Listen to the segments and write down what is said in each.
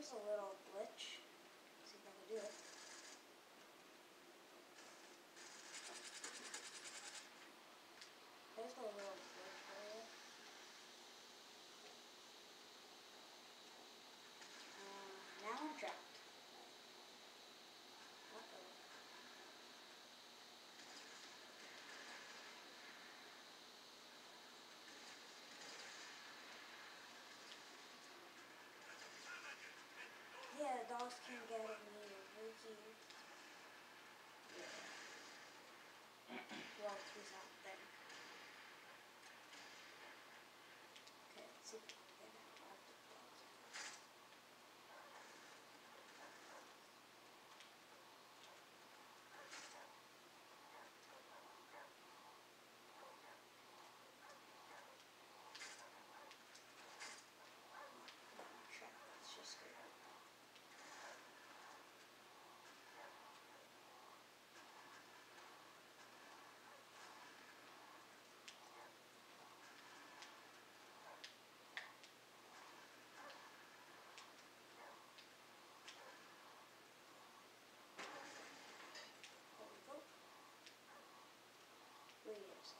there's a little glitch. Let's see if I can do it. There's a little glitch area. Now I'm trapped. Uh-oh. Yeah, the dogs can't get at me over here. Yeah. Well, he's out there. Okay, let's see if we can get out of the dogs. Trap, let's just go. There we go. Wait a second.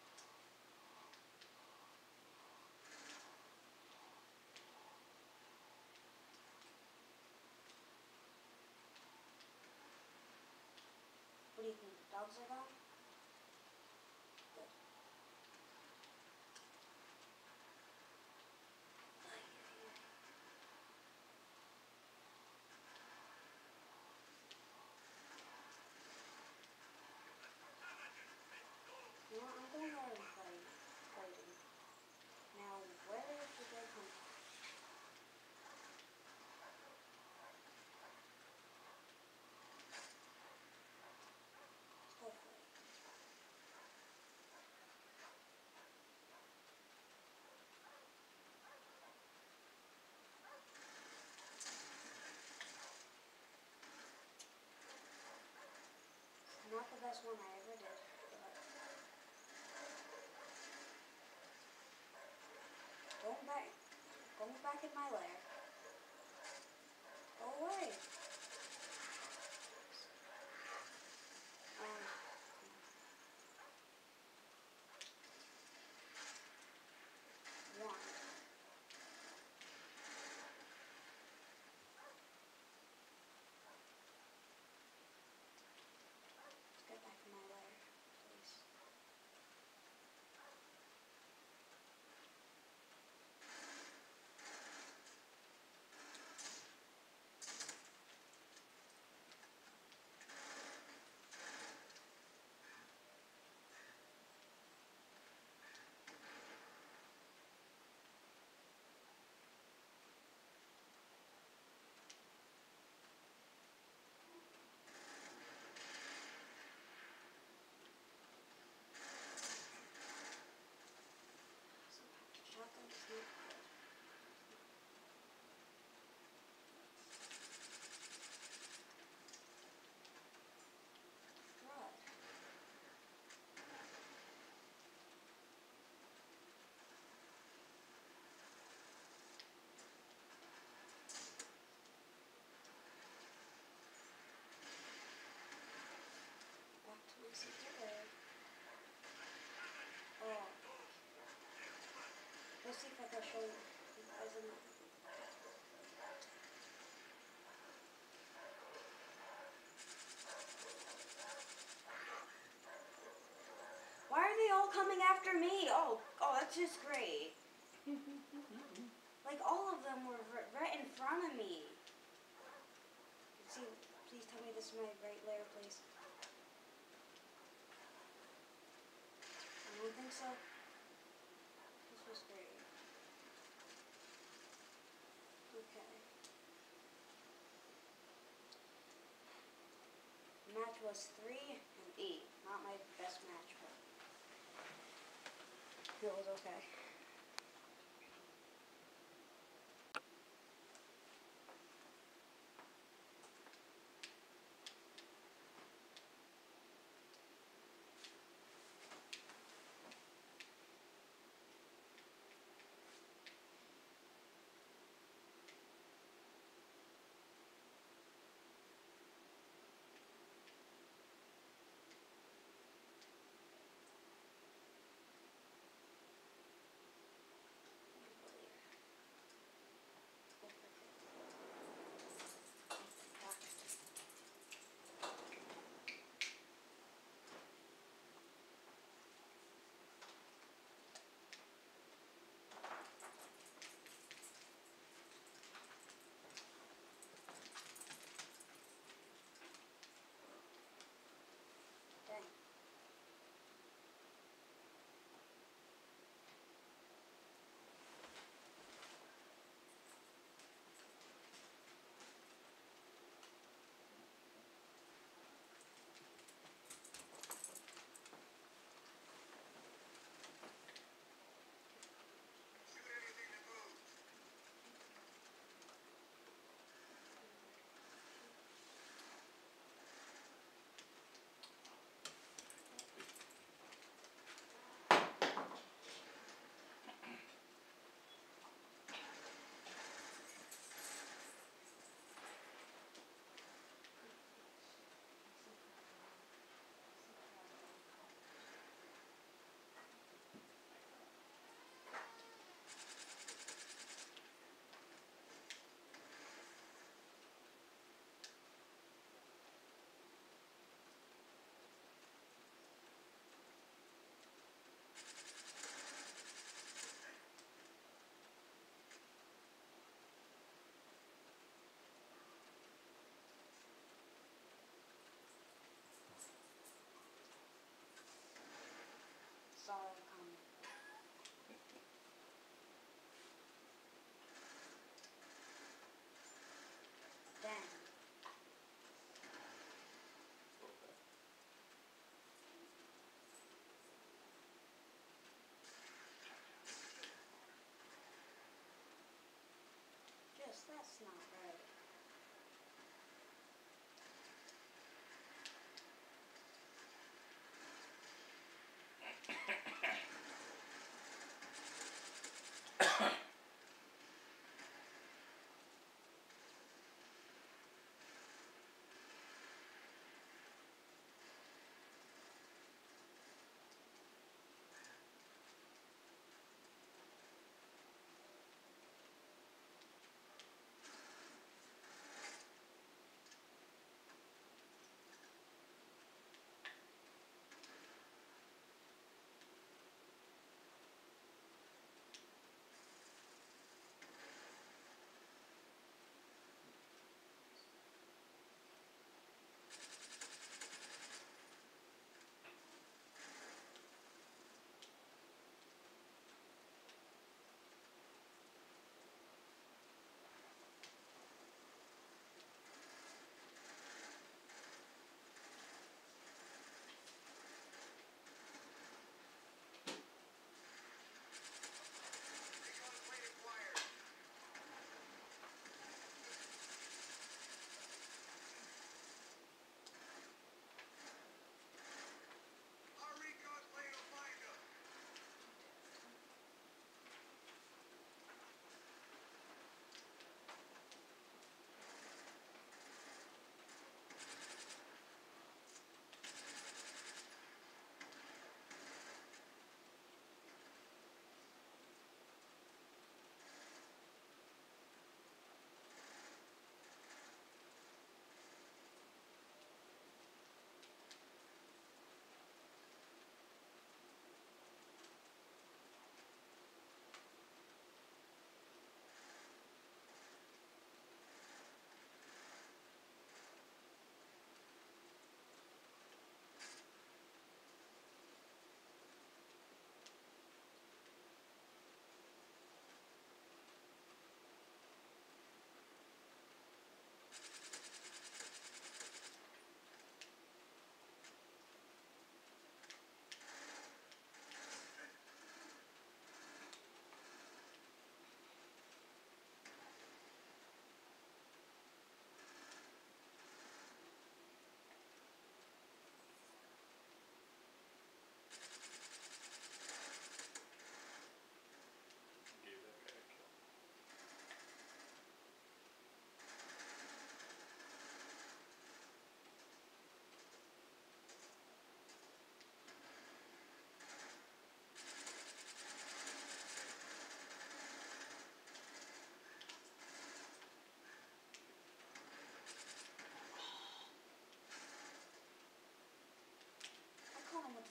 What do you think? The dogs are gone? Good. You know what? I'm going out and fighting. Now, where did they come from? Let's go fight. Not the best one I ever did, but going back in my lair. Go away. One. Let's get back in my lair, please. Shotgun is not good. Right. Back to my secret lair. Oh. Let's see if I can show you guys a map. Why are they all coming after me? Oh, that's just great. Like all of them were right in front of me. Let's see, please tell me this is my right lair, please. I don't think so. This was great. Okay. The match was 3-8. Not my best match, but it was okay.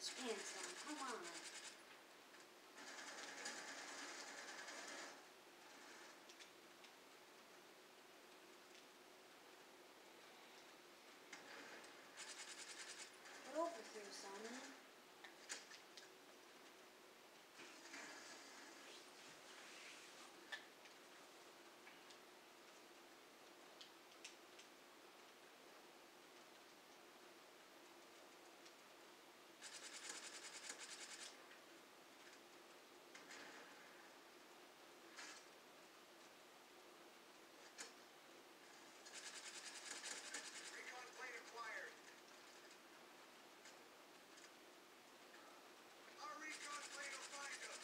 his pants down. Come on. Get over here, Sonny. Recon plane acquired. Our recon plane will find them.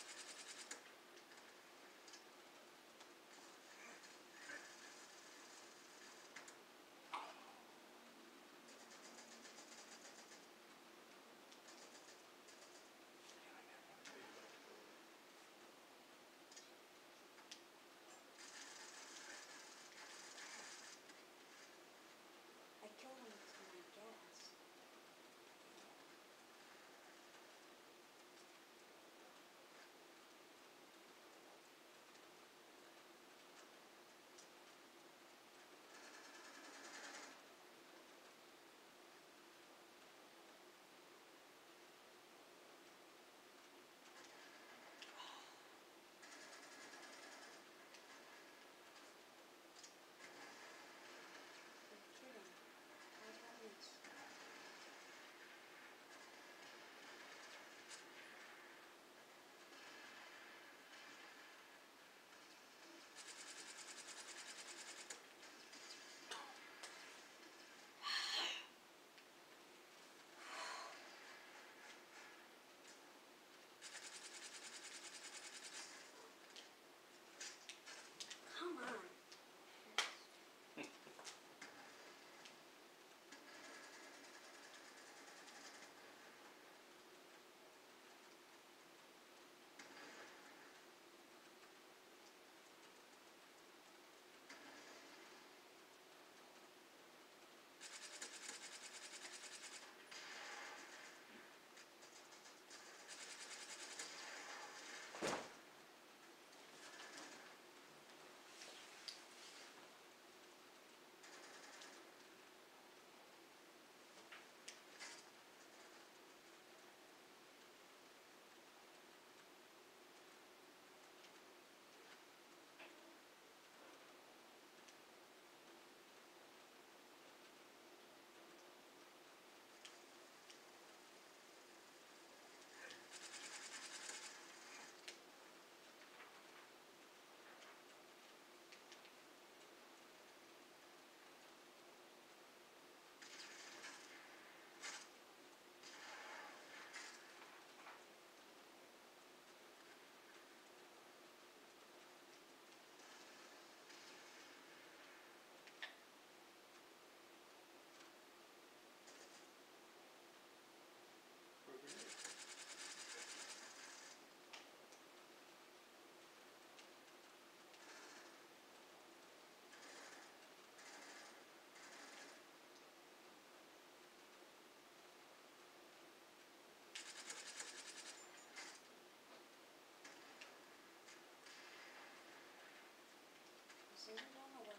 I killed him with my gas. You're kidding. How's that miss? Come on. This isn't gonna work.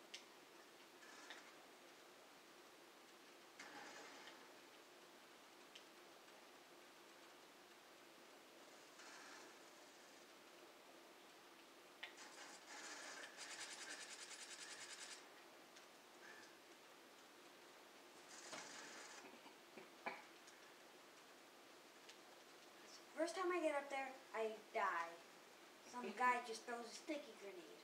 First time I get up there, I die. Some guy just throws a sticky grenade.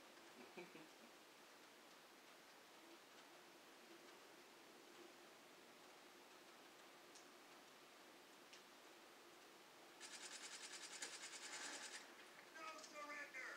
No surrender.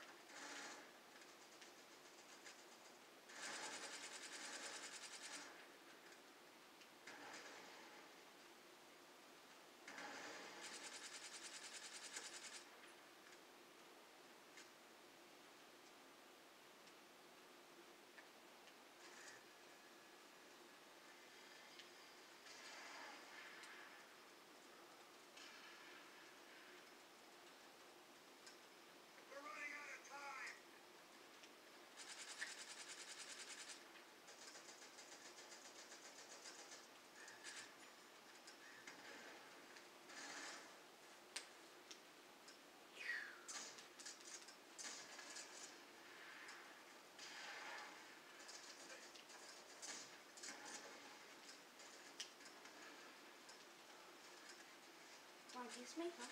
Excuse me, huh?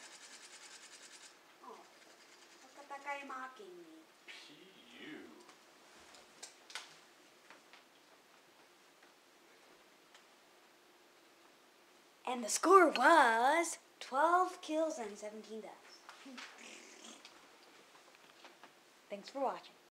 Oh, look at that guy mocking me. P.U. And the score was 12 kills and 17 deaths. Thanks for watching.